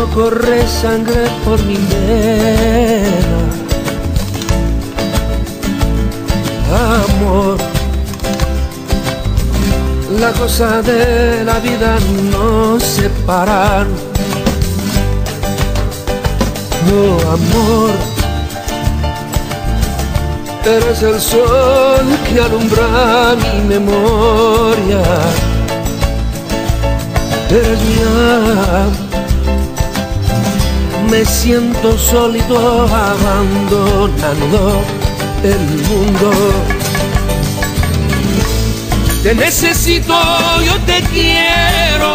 corre sangre por mi vena. Amor, la cosa de la vida nos separan. Oh, amor, eres el sol que alumbra mi memoria. Eres mía. Me siento sólido abandonando el mundo. Te necesito, yo te quiero.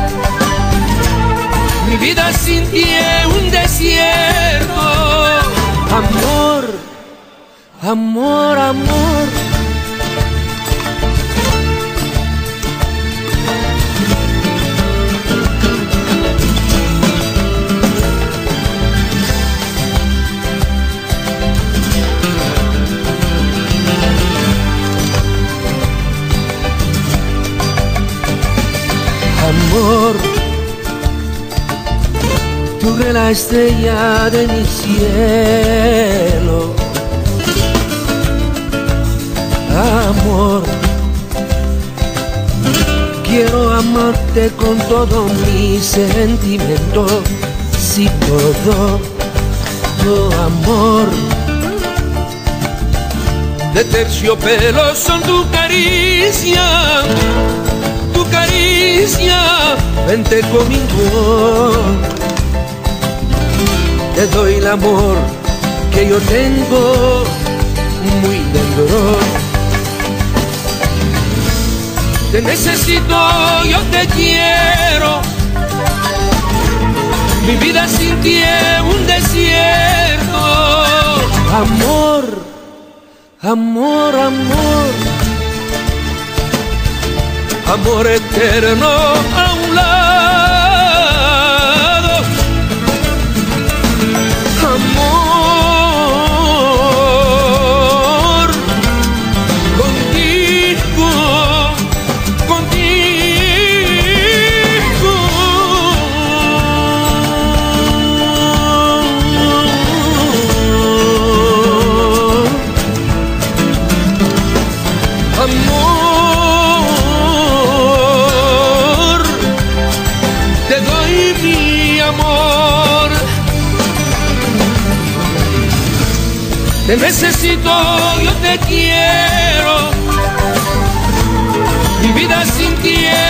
Mi vida sin ti es un desierto. Amor, amor, amor. Amor, tú eres la estrella de mi cielo. Amor, quiero amarte con todo mi sentimiento. Si todo, oh amor, de terciopelo son tu caricia. Tu caricia, vente conmigo. Te doy el amor que yo tengo muy dentro. Te necesito, yo te quiero. Mi vida sin ti es un desierto. Amor, amor, amor. Amor eterno a un lado. Amor, contigo, contigo. Amor, te doy mi amor. Te necesito, yo te quiero. Mi vida sin ti